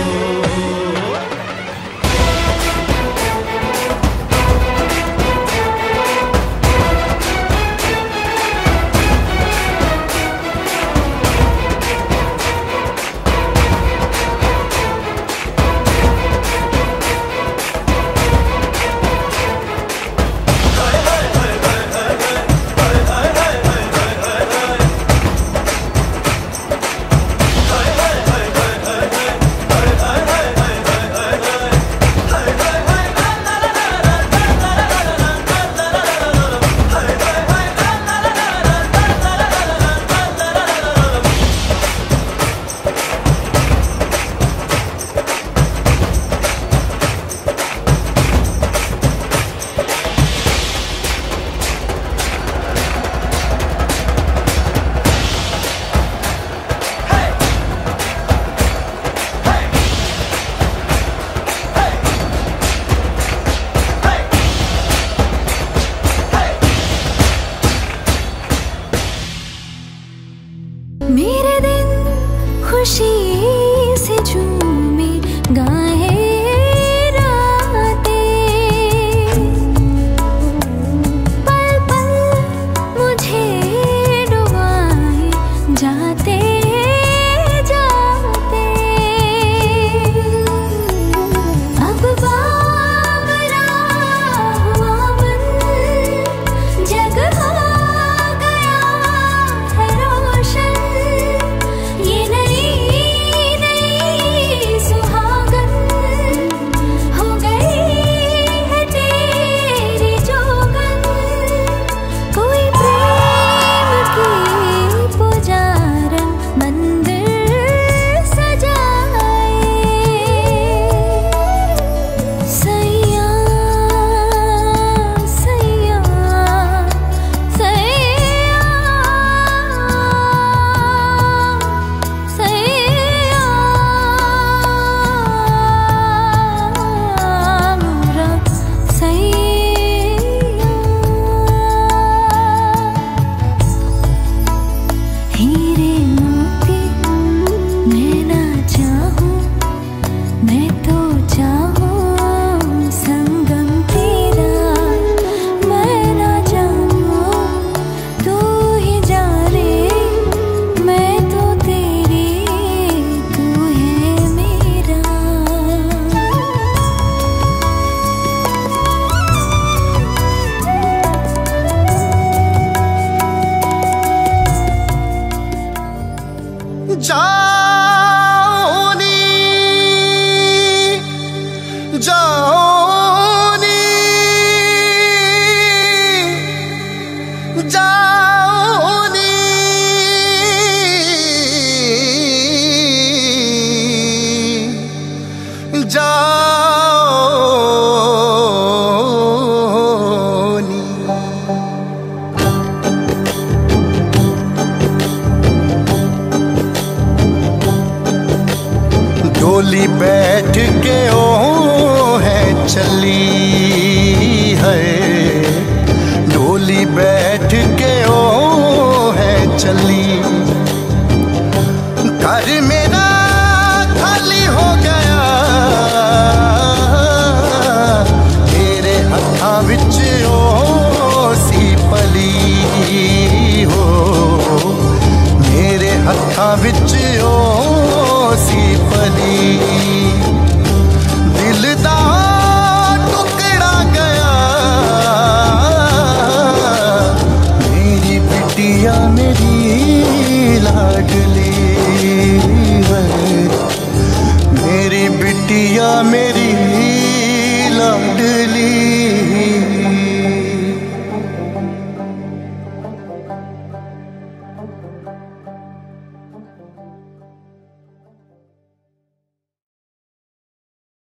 मेरे दिन खुशी से झूमे गाए रातें, पल पल मुझे डुबाए जाते जाते। अब बावरा हुआ मन, जग हो गया है रोशन। ये नई नई सुहागन हो गई है तेरी जोगन। कोई प्रेम की पुजारन मंदिर सजाए। सैया सैया सैया सैया मोरा सैया। हीरे मोती मैं ना चाहूं, मैं तो चाहूं संगम तेरा। मैं ना जानूं तू ही जाने, मैं तो तेरी तू है मेरा। जाओनी जाओनी जाओनी जाओनी। डोली बैठ के ओ है चली है, डोली बैठ के ओ है चली। घर मेरा खाली हो गया, मेरे हत्थां विच ओ सी पली हो, मेरे हत्थां विच ओ सी पली। दिल दा टुकड़ा गया, मेरी बिटिया मेरी लाडली है, मेरी बिटिया मेरी